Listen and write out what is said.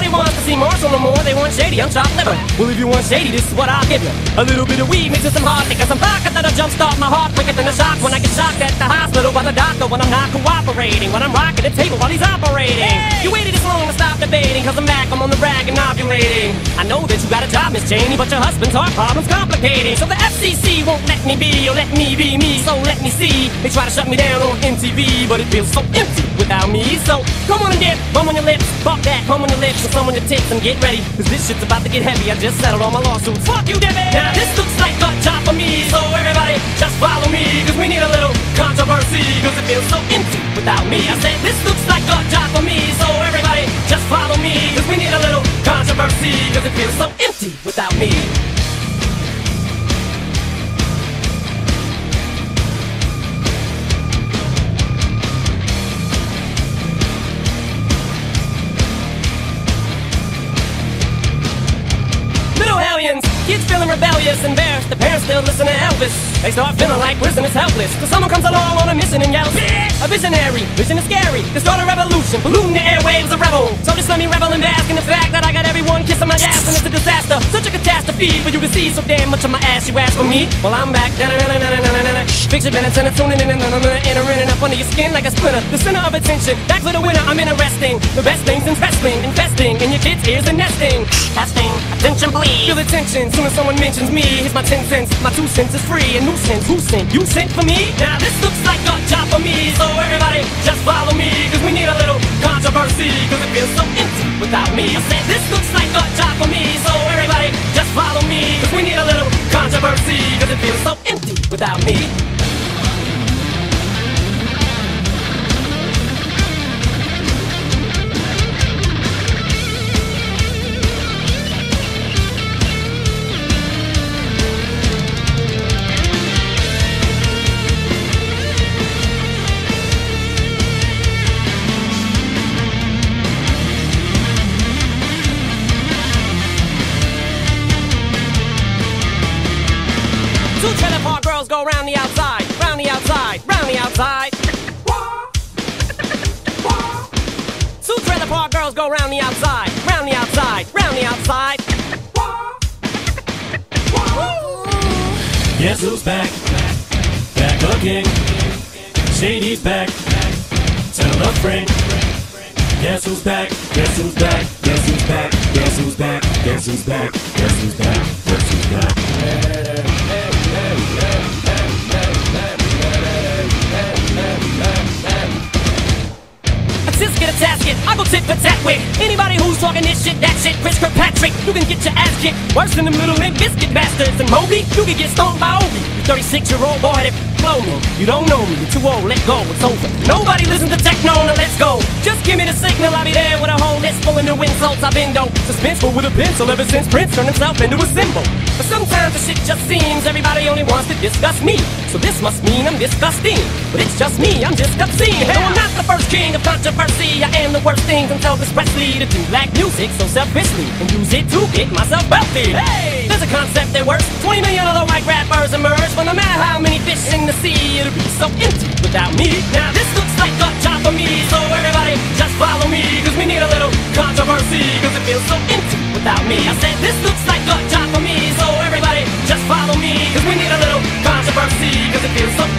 Nobody wants to see Marshall no more, they want shady, I'm chopped liver. Well, if you want shady, this is what I'll give you. A little bit of weed mixed with some hard liquor, some vodka that'll jumpstart my heart quicker than a shock when I get shocked at the hospital by the doctor when I'm not cooperating, when I'm rocking the table while he's operating. Hey! You waited this long to stop debating, cause I'm back, I'm on the rag and ovulating. I know that you got a job, Miss Cheney, but your husband's heart problem's complicating. So the FCC won't let me be, or let me be me, so let me see. They try to shut me down on MTV, but it feels so empty without me. So come on and dip, bum on your lips, fuck that, bum on your lips, and some on your tits, and get ready, cause this shit's about to get heavy. I just settled all my lawsuits. Fuck you, Debbie! Now this looks like a job for me, so everybody just follow me, cause we need a little controversy, cause it feels so empty without me. I said this looks like a job for me, so everybody just follow me, cause we need a little controversy, cause it feels so empty without me. Kids feeling rebellious, embarrassed, the parents still listen to Elvis. They start feeling like prisoners helpless, cause someone comes along on a mission and yells, bitch! A visionary, vision is scary, they start a revolution, polluting the airwaves, a rebel. So just let me revel and bask in the fact that I got everyone kissing my ass, and it's a disaster, such a catastrophe for you to see so damn much of my ass. You ask for me? Well, I'm back. Fix your minutes and it's tuning in and entering up under your skin like a splinter. The center of attention, back for the winner, I'm interesting. The best things in wrestling, investing in your kids' ears and nesting. Testing, attention please. Feel the tension, soon as someone mentions me. Here's my 10 cents, my 2 cents is free. A nuisance, who sent? You sent for me? Now this looks like a job for me, so everybody just follow me, cause we need a little controversy, cause it feels so empty without me. I said this looks like a job for me, so everybody just follow me, cause we need a little controversy, cause it feels so empty without me. Two trailer park girls go round the outside, round the outside, round the outside. Two trailer park girls go round the outside, round the outside, round the outside. Guess who's back? Back again. Shady's back. Tell a friend. Guess who's back? Guess who's back? Guess who's back? Guess who's back? Guess who's back? Guess who's back? Guess who's back? Just get a tasket, I go tit for tat with anybody who's talking this shit, that shit. Chris Kirkpatrick, you can get your ass kicked worse than them little Limp Bizkit bastards. And Moby, you can get stoned by Obi. You 36-year-old boy that blow me. You don't know me, you're too old, let go, it's over. Nobody listens to techno, now let's go. Just give me the signal, I'll be there with a whole list full of new insults. I've been though suspenseful with a pencil ever since Prince turned himself into a symbol. But sometimes the shit just seems everybody only wants to discuss me. So this must mean I'm disgusting. But it's just me, I'm just obscene. No, I'm not the first king of controversy. I am the worst thing until Elvis Presley to do black music so selfishly and use it to get myself wealthy. Hey, there's a concept that works. 20 million other white rappers emerge, but no matter how many fish in the sea, it'll be so empty without me. Now this looks like a job for me, so everybody just follow me, cause we need a little controversy, cause it feels so empty without me. I said this looks like a job for me, so everybody just follow me, cause we need a little controversy, cause it feels so